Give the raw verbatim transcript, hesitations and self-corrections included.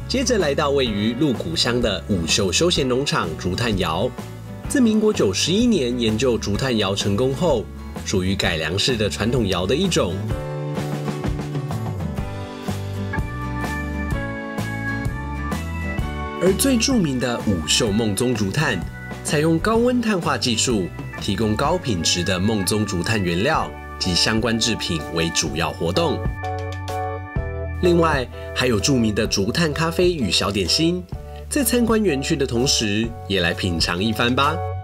接着来到位于鹿谷乡的五秀休闲农场竹炭窑。自民国九十一年研究竹炭窑成功后，属于改良式的传统窑的一种。而最著名的五秀梦宗竹炭，采用高温碳化技术，提供高品质的梦宗竹炭原料及相关制品为主要活动。另外，还有著名的竹炭咖啡与小点心，在参观园区的同时，也来品尝一番吧。